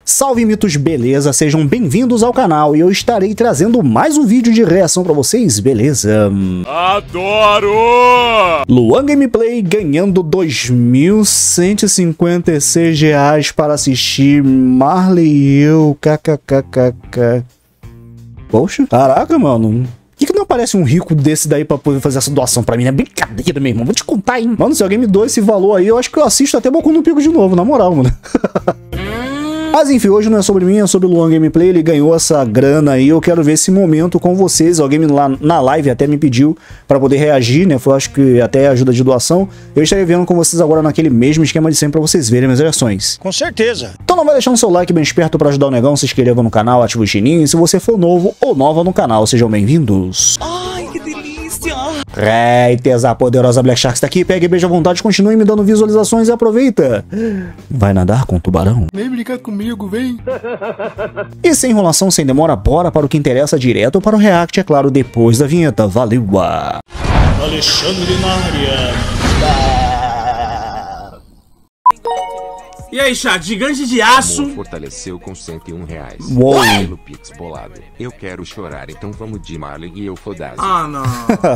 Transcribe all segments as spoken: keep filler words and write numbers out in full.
Salve mitos, beleza? Sejam bem-vindos ao canal e eu estarei trazendo mais um vídeo de reação pra vocês, beleza? Adoro! Luan Gameplay ganhando dois mil cento e cinquenta e seis reais para assistir Marley e eu, kkkk. Poxa, caraca, mano. Por que, que não aparece um rico desse daí pra poder fazer essa doação pra mim? É brincadeira, meu irmão. Vou te contar, hein? Mano, se alguém me doa esse valor aí, eu acho que eu assisto até Boku no Pico de novo, na moral, mano. Mas enfim, hoje não é sobre mim, é sobre o Luan Gameplay. Ele ganhou essa grana aí, eu quero ver esse momento com vocês. Alguém lá na live até me pediu pra poder reagir, né? Foi, acho que até ajuda de doação. Eu estarei vendo com vocês agora naquele mesmo esquema de sempre pra vocês verem minhas reações. Com certeza. Então não vai deixando seu like bem esperto pra ajudar o negão, se inscreva no canal, ativa o sininho. E se você for novo ou nova no canal, sejam bem-vindos. Ai, que delícia! Haters, a poderosa Black Shark está aqui. Pegue e beija à vontade, continue me dando visualizações e aproveita. Vai nadar com o tubarão? Vem brincar comigo, vem. E sem enrolação, sem demora, bora para o que interessa, direto para o react, é claro, depois da vinheta. Valeu! Alexandre na área. E aí, chat, gigante de aço. Amor fortaleceu com cento e um reais. Uou. Pelo Pix bolado. Eu quero chorar, então vamos de Marley e eu foda-se. Ah, não.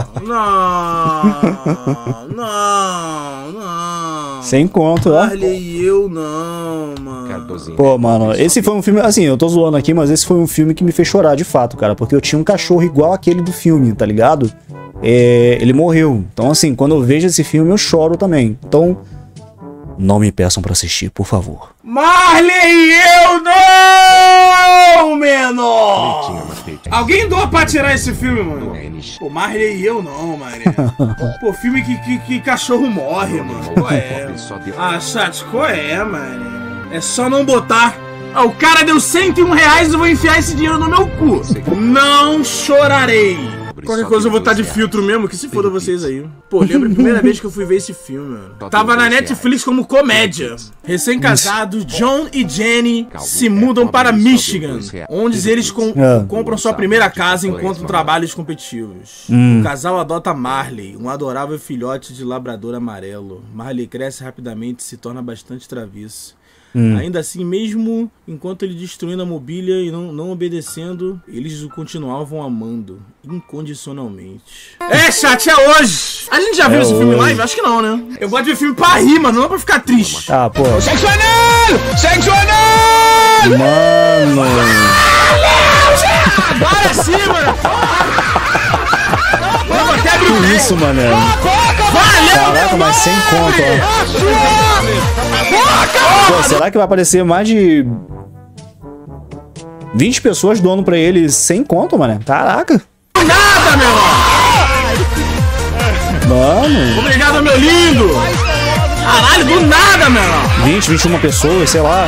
Não. Não. Não. Sem conto, ó. Marley e eu não, mano. Cardozinho. Pô, mano, esse foi um filme, assim, eu tô zoando aqui, mas esse foi um filme que me fez chorar de fato, cara. Porque eu tinha um cachorro igual aquele do filme, tá ligado? É, ele morreu. Então, assim, quando eu vejo esse filme, eu choro também. Então, não me peçam pra assistir, por favor. Marley e eu não, menor! Alguém doa pra tirar esse filme, mano? Pô, Marley e eu não, mané. Pô, filme que, que, que cachorro morre, mano. Qual é? Ah, chat, qual é, mano? É só não botar. Ah, o cara deu cento e um reais e eu vou enfiar esse dinheiro no meu cu. Não chorarei. Qualquer coisa eu vou estar de filtro mesmo, que se foda vocês aí. Pô, lembra a primeira vez que eu fui ver esse filme, mano. Tava na Netflix como comédia. Recém-casados, John e Jenny se mudam para Michigan, onde eles com compram sua primeira casa e encontram trabalhos competitivos. Hum. O casal adota Marley, um adorável filhote de labrador amarelo. Marley cresce rapidamente e se torna bastante travesso. Hum. Ainda assim, mesmo enquanto ele destruindo a mobília e não, não obedecendo, eles o continuavam amando incondicionalmente. É, chat, é hoje! A gente já viu é esse hoje. filme live? Acho que não, né? Eu gosto de ver filme pra rir, mano, não pra ficar triste. Ah, pô. Sexo anal! Sexo anal! Mano. Bora sim, mano! Vamos até abrir o Que isso, mano? Valeu, Caraca, mas sem conta, ó. Pô, será que vai aparecer mais de vinte pessoas doando pra ele sem conta, mano? Caraca. Nada, meu irmão! Mano. Obrigado, meu lindo! Caralho, do nada, meu irmão! vinte, vinte e uma pessoas, sei lá.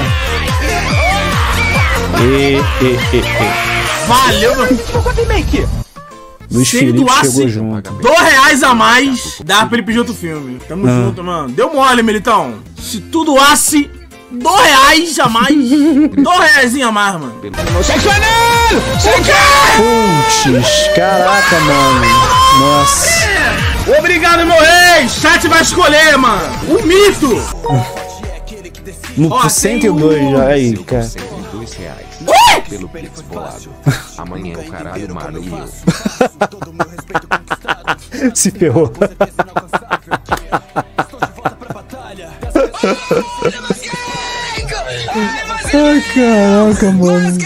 E, e, e, e. Valeu, meu... Luiz Se ele Felipe doasse chegou junto. dois reais a mais, dá pra ele pedir outro filme. Tamo Ah. junto, mano. Deu mole, Militão. Se tu doasse dois reais a mais, dois reais a mais, mano. Sexo anal! Sexo! Putz, caraca, mano. Nossa. Obrigado, meu rei. Chat vai escolher, mano. O mito. No Ó, cento e tem dois um- já aí, cara. cento e dois reais. Pelo Pix bolado. Amanhã o caralho, Marley e eu. Se ferrou. Ai, caraca, mano.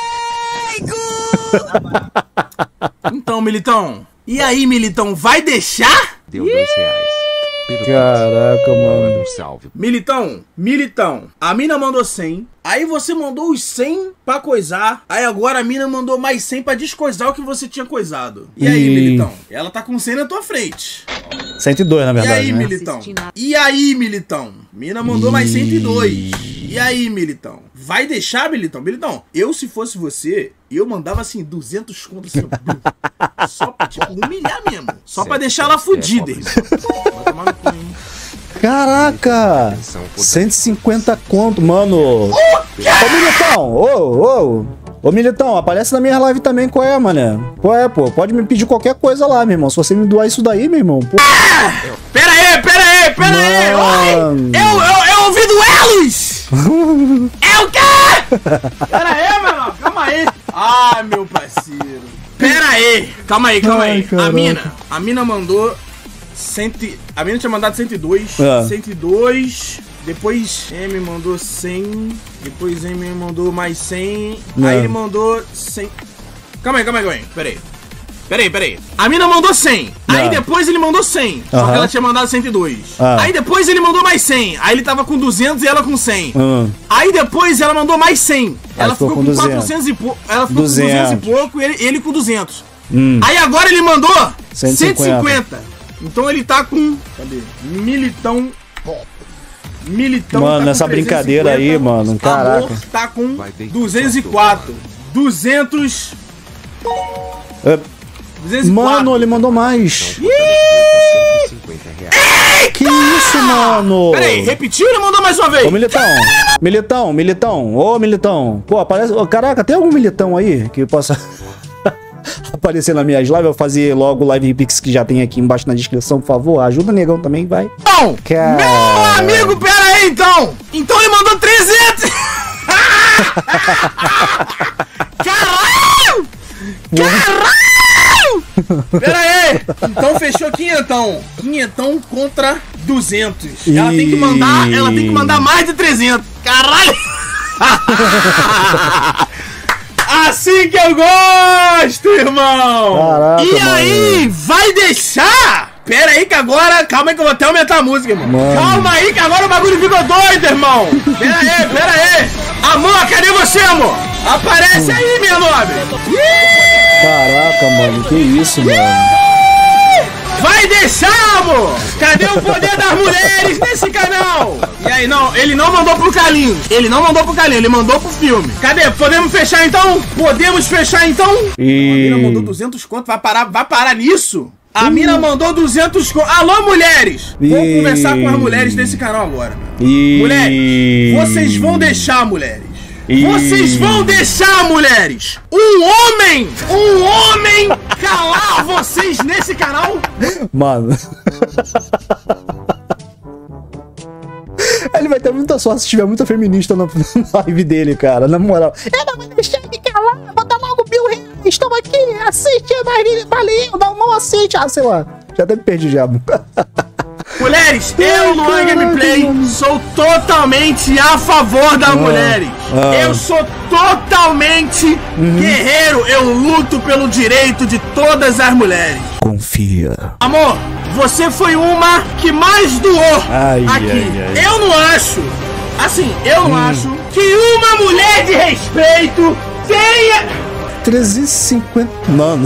Então, Militão. E aí, Militão, vai deixar? Deu dois reais. Pelo Caraca, Pix, mano. manda um salve. Militão, Militão, a mina mandou cem, aí você mandou os cem pra coisar, aí agora a mina mandou mais cem pra descoisar o que você tinha coisado. E aí, Ih. Militão? Ela tá com cem na tua frente. cento e dois, na E verdade, aí, né? Militão? E aí, Militão? Mina mandou mais cento e dois. E aí, Militão? Vai deixar, Militão? Militão, eu se fosse você, eu mandava assim, duzentos contos assim, ó, só pra, tipo, humilhar mesmo. Só pra deixar ela fudida, irmão. Vai tomar no cu, hein? Caraca! cento e cinquenta conto, mano. Ô, Militão! Ô, ô! Ô, Militão, aparece na minha live também, qual é, mano? Qual é, pô? Pode me pedir qualquer coisa lá, meu irmão. Se você me doar isso daí, meu irmão, pô. Pera aí, pera aí, pera aí! Oi! Mano. Eu, eu, eu ouvi duelos! É o quê? Pera aí, mano. Calma aí. Ah, meu parceiro. Pera aí. Calma aí, calma Ai, aí. caraca. A mina. A mina mandou... Cento... A mina tinha mandado cento e dois. Ah. cento e dois. Depois M mandou cem. Depois M mandou mais cem. Não. Aí ele mandou cem. Calma aí, calma aí, calma aí. Pera aí. Pera aí, pera aí. A mina mandou cem. Aí Não. depois ele mandou cem. Só Aham. que ela tinha mandado cento e dois. Ah. Aí depois ele mandou mais cem. Aí ele tava com duzentos e ela com cem. Hum. Aí depois ela mandou mais cem. Ela ficou ficou, com com duzentos. quatrocentos e pouco. Ela ficou duzentos. com duzentos e pouco e ele, ele com duzentos. Hum. Aí agora ele mandou cento e cento e cinquenta. cinquenta. Então ele tá com... Cadê? Militão... Militão Mano, tá nessa com brincadeira trezentos e cinquenta. aí, mano, caraca. Amor tá com Vai deitar duzentos e quatro. duzentos... É, duzentos e quatro. mano, ele mandou mais. cento e cinquenta reais. Que isso, mano? Pera aí, repetiu ou ele mandou mais uma vez? Ô, Militão, Militão, Militão, ô, Militão. Pô, aparece... ô, caraca, tem algum Militão aí que possa aparecer nas minhas lives? Eu vou fazer logo o Live Pix que já tem aqui embaixo na descrição, por favor. Ajuda o negão também, vai. Não! Cara. Meu amigo, pera aí então! Então ele mandou trezentos! Caralho! Caralho! Pera aí! Então fechou quinhentão. Quinhentão contra duzentos. Ela tem que mandar, ela tem que mandar mais de trezentos. Caralho! Assim que eu gosto, irmão! Caraca, e aí, vai deixar? Pera aí que agora... Calma aí que eu vou até aumentar a música, irmão. Mano. Calma aí que agora o bagulho ficou doido, irmão. Pera aí, pera aí. Amor, cadê você, amor? Aparece aí, minha nobre. Caraca, mano, que isso, mano. Vai deixar, amor! Cadê o poder das mulheres nesse canal? E aí, não, ele não mandou pro Carlinhos. Ele não mandou pro Carlinhos, ele mandou pro filme. Cadê? Podemos fechar então? Podemos fechar então? E... A mina mandou duzentos conto, vai parar, vai parar nisso? A mina mandou duzentos conto. Alô, mulheres! Vou E- conversar com as mulheres desse canal agora. E... Mulheres, vocês vão deixar, mulheres. E- Vocês vão deixar, mulheres, um homem, um homem calar vocês nesse canal? Mano. Ele vai ter muita sorte se tiver muita feminista na live dele, cara. Na moral. Eu não vou deixar ele calar. Bota logo mil reais. Estamos aqui. Assiste, Marília. Valeu. Não, não assiste. Ah, sei lá. Já até me perdi já. Mulheres, eu, Luan caraca, Gameplay, mano. sou totalmente a favor das mulheres. ah. Eu sou totalmente guerreiro. Eu luto pelo direito de todas as mulheres. Confia. Amor, você foi uma que mais doou Ai, aqui. ai, ai. Eu não acho, assim, eu não acho que uma mulher de respeito tenha... trezentos e cinquenta. Mano.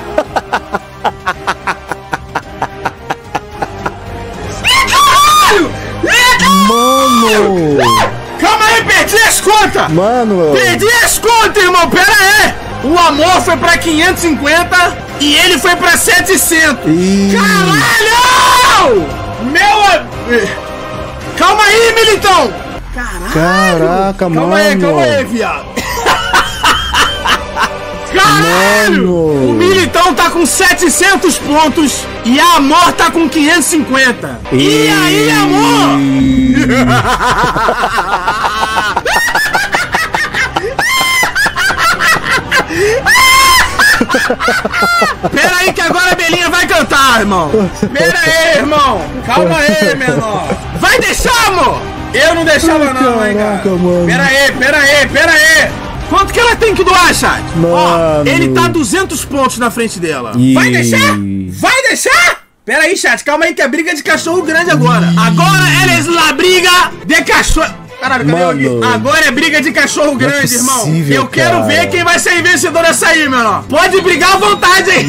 Caralho! Mano. Calma aí, perdi as contas! Mano. Perdi as contas, irmão, pera aí! O amor foi pra quinhentos e cinquenta e ele foi pra setecentos. Ih. Caralho! Meu... a- Calma aí, Militão! Caralho! Caraca, calma mano. aí, calma aí, viado. Caralho! Mano. O Militão tá com setecentos pontos e a Amor tá com quinhentos e cinquenta. E aí, Amor? Pera aí que agora a Belinha vai cantar, irmão. Pera aí, irmão. Calma aí, menor. Vai deixar, amor? Eu não deixava não, hein, cara. Caraca, mano. Pera aí, pera aí, pera aí. Quanto que ela tem que doar, chat? Ó, Mano. ele tá duzentos pontos na frente dela. Ih. Vai deixar? Vai deixar? Pera aí, chat. Calma aí que é briga de cachorro grande agora. Agora ela é la briga de cachorro... Caralho, cadê eu aqui? Mano. Agora é briga de cachorro grande, irmão. possível, Eu quero cara. ver quem vai ser vencedor dessa aí, menor. Pode brigar à vontade, hein?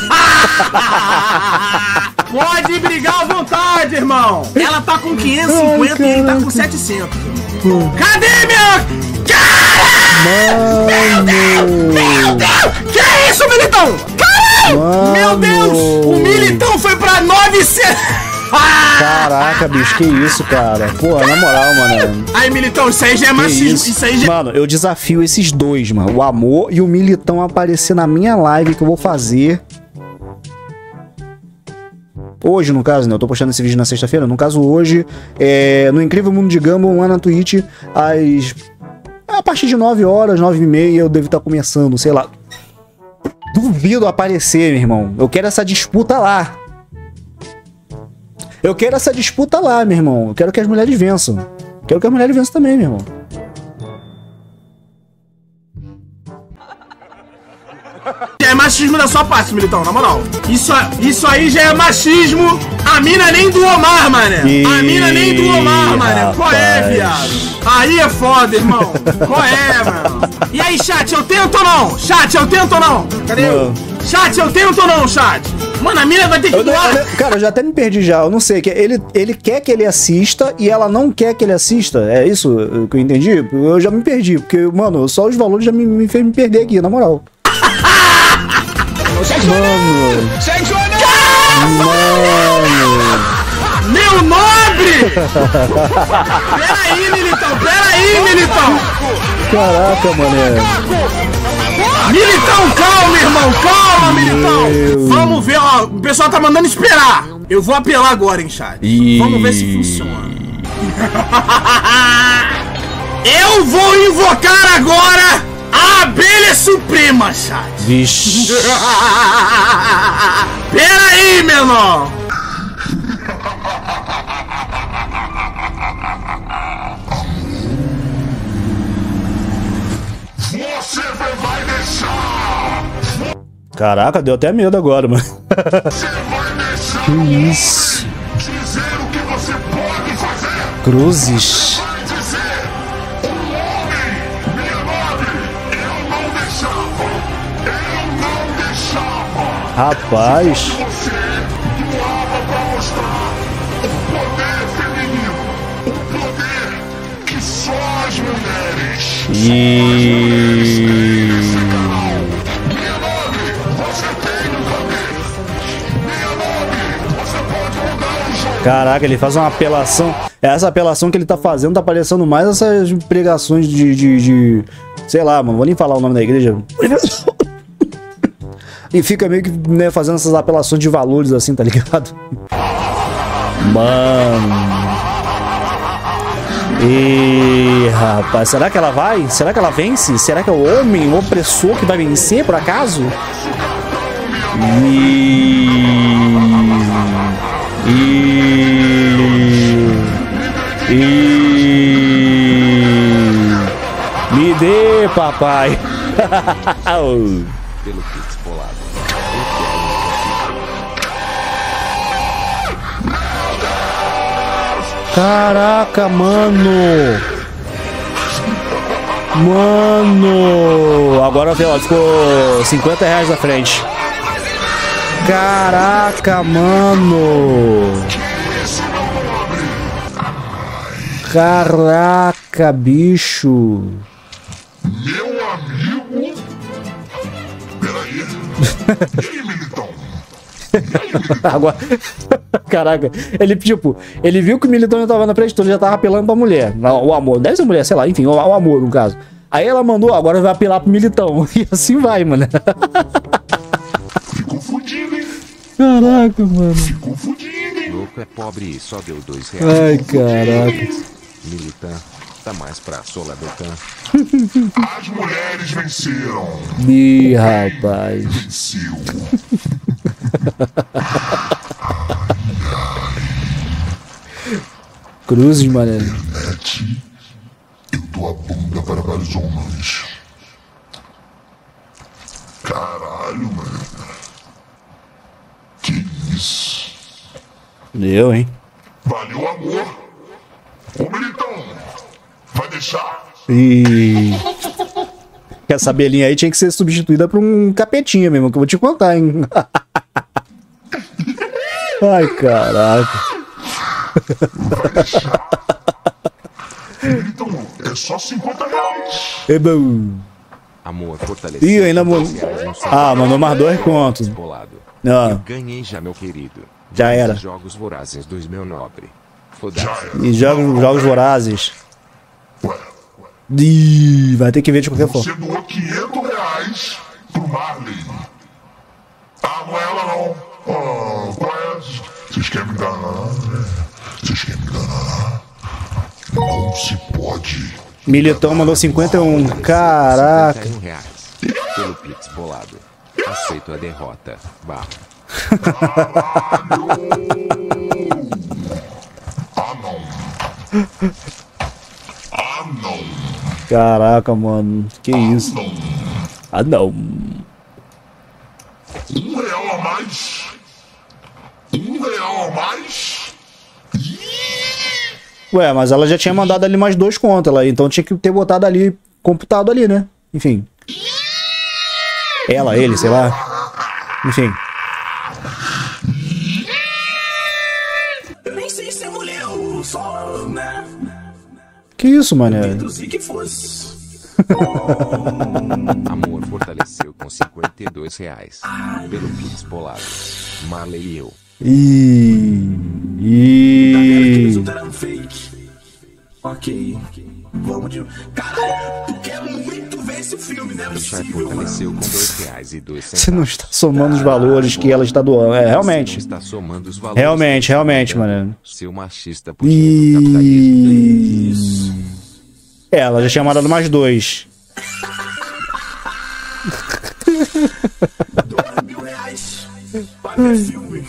Pode brigar à vontade, irmão. Ela tá com quinhentos e cinquenta e ele tá com setecentos. Irmão. Cadê, meu? Caralho! Meu Deus! Meu Deus! Que é isso, Militão? Caralho! Mano. Meu Deus! O Militão foi pra novecentos... Caraca, bicho, que isso, cara. Pô, na moral, mano. Aí, Militão, isso aí já é Que machismo. isso? Isso aí já... Mano, eu desafio esses dois, mano. O Amor e o Militão aparecer na minha live que eu vou fazer. Hoje, no caso, né? Eu tô postando esse vídeo na sexta-feira. No caso, hoje, é, no Incrível Mundo de Gumball, lá na Twitch, às... a partir de nove horas, nove e meia, eu devo estar começando, sei lá. Duvido aparecer, meu irmão. Eu quero essa disputa lá. Eu quero essa disputa lá, meu irmão. Eu quero que as mulheres vençam. Quero que as mulheres vençam também, meu irmão. É machismo da sua parte, Militão, na moral. Isso, isso aí já é machismo. A mina nem do Omar, mané. Ih, a mina nem do Omar, mané. Qual é, viado? Aí é foda, irmão. Qual é, mano? E aí, chat, eu tento ou não? Chat, eu tento ou não? Cadê eu? Chat, eu tento ou não, chat? Mano, a mina vai ter que doar. Cara, eu já até me perdi já. Eu não sei. Ele, ele quer que ele assista e ela não quer que ele assista. É isso que eu entendi? Eu já me perdi. Porque, mano, só os valores já me, me fez me perder aqui, na moral. Mano. Mano. Meu nobre! Peraí, Militão, peraí, Militão! Caraca, mané. Militão, calma, irmão, calma, Militão! Meu... Vamos ver, ó, o pessoal tá mandando esperar. Eu vou apelar agora, hein, chat. E... Vamos ver se funciona. Eu vou invocar agora a abelha suprema, chat. Vixe. Pera aí, menor. Você vai deixar. Caraca, deu até medo agora, mano. Você vai deixar. Que isso? Dizer o que você pode fazer. Cruzes. Vai dizer. O homem, minha nobre, eu não deixava. Eu não deixava. Rapaz. Você doava pra mostrar o poder feminino. O poder que só as mulheres. E... Minha nobre, você tem o poder. Minha nobre, você pode mudar o jogo. Caraca, ele faz uma apelação. Essa apelação que ele tá fazendo tá parecendo mais essas pregações de, de, de... sei lá, mano. Vou nem falar o nome da igreja. E fica meio que, né, fazendo essas apelações de valores assim, tá ligado? Mano. E rapaz, será que ela vai? Será que ela vence? Será que é o homem o opressor que vai vencer, por acaso? E... E... E... Me dê, papai. Pelo Pix bolado. Caraca, mano. Mano. Agora ó, ficou cinquenta reais na frente. Caraca, mano. Caraca, bicho. Meu amigo. Peraí. E aí, Militão? Agora, caraca, ele tipo, ele viu que o Militão já tava na frente, então ele já tava apelando pra mulher, o amor, deve ser mulher, sei lá, enfim, o, o amor no caso. Aí ela mandou, agora vai apelar pro Militão, e assim vai, mano. Ficou fudido, hein? Caraca, mano. Ficou fudido, hein? Louco é pobre e só deu dois reais. Ai, caraca. Militão, tá mais pra sola do can. As mulheres venceram. Ih, rapaz. Venceu. Cruzes, mané. Pet, eu dou a bunda para vários homens. Caralho, mano. Que isso? Deu, hein? Valeu, amor. Ô, Militão, vai deixar? E... essa abelhinha aí tinha que ser substituída por um capetinha mesmo, que eu vou te contar, hein? Ai, caraca. Militão, é só cinquenta reais. É bom. Amor, fortalecido. Ih, ainda... Ah, mandou mais dois contos. Bolado. Ah, Eu ganhei já, meu querido. já era. Jogos Vorazes dois mil e nove. Foda-se. E jogos, jogos vorazes. Ué, Ih, vai ter que ver de qualquer forma. você doou quinhentos reais pro Marley. Ah, não é ela não. Ah, qual é? Você Militão mandou cinquenta e um. Caraca. cinquenta e um reais. Pelo Pix bolado. Aceito a derrota. Barra. Ah, não. Ah, não. Caraca, mano. Que isso? Ah, não. Um real a mais. Um real a mais. Ué, mas ela já tinha mandado ali mais dois contos, ela, então tinha que ter botado ali, computado ali, né? Enfim. Ela, ele, sei lá. Enfim. Eu nem sei se é mulher ou só, né? Que isso, mané? Deduzi que fosse. Amor fortaleceu com cinquenta e dois reais. Pelo Pix bolado. Marley e eu. Ih. Tá vendo que o Ih. resultado era um fake? Ok. Vamos de. Caralho, tu quer muito ver esse filme, não é Richard possível, mano. fortaleceu com dois reais e dois centavos. Você não está somando os valores que ela está doando. É, Você realmente. não está somando os valores. Realmente, realmente, mano. Seu machista putinho do capitalismo. Ih. Isso. É, ela já tinha mandado mais dois. Dois mil reais pra ver filme.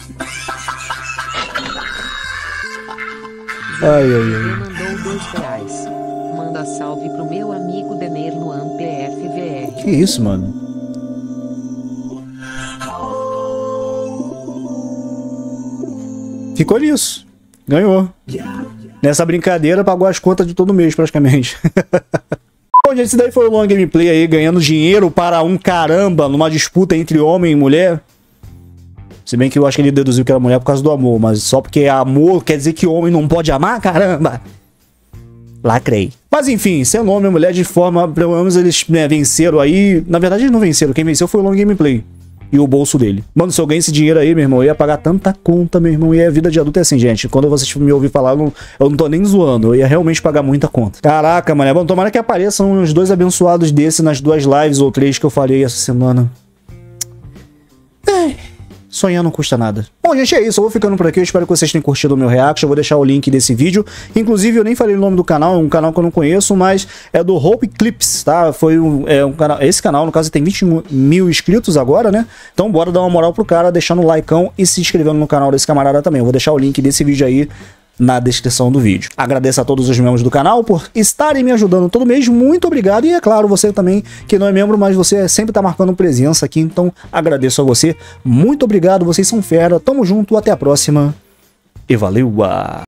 Ai, ai, ai. Mandou dois reais. Manda salve pro meu amigo Denner Luan P F V R. Que isso, mano? Ficou nisso. Ganhou. Nessa brincadeira, pagou as contas de todo mês, praticamente. Bom, gente, esse daí foi o Long Gameplay aí, ganhando dinheiro para um caramba numa disputa entre homem e mulher. Se bem que eu acho que ele deduziu que era mulher por causa do amor, mas só porque é amor quer dizer que homem não pode amar, caramba. Lacrei. Mas enfim, sendo homem e mulher de forma, pelo menos eles, né, venceram aí. Na verdade eles não venceram, quem venceu foi o Long Gameplay. E o bolso dele. Mano, se eu ganhei esse dinheiro aí, meu irmão, eu ia pagar tanta conta, meu irmão. E a vida de adulto é assim, gente. Quando vocês me ouvir falar, eu não, eu não tô nem zoando. Eu ia realmente pagar muita conta. Caraca, mano. É bom, tomara que apareçam uns dois abençoados desse nas duas lives ou três que eu falei essa semana. Ai, sonhar não custa nada. Bom, gente, é isso. Eu vou ficando por aqui. Eu espero que vocês tenham curtido o meu react. Eu vou deixar o link desse vídeo. Inclusive, eu nem falei o nome do canal. É um canal que eu não conheço, mas é do Hope Clips, tá? Foi um, é um canal... Esse canal, no caso, tem vinte mil inscritos agora, né? Então, bora dar uma moral pro cara, deixando o likeão e se inscrevendo no canal desse camarada também. Eu vou deixar o link desse vídeo aí na descrição do vídeo. Agradeço a todos os membros do canal por estarem me ajudando todo mês. Muito obrigado. E é claro, você também, que não é membro, mas você sempre tá marcando presença aqui. Então, agradeço a você. Muito obrigado. Vocês são fera. Tamo junto. Até a próxima. E valeu!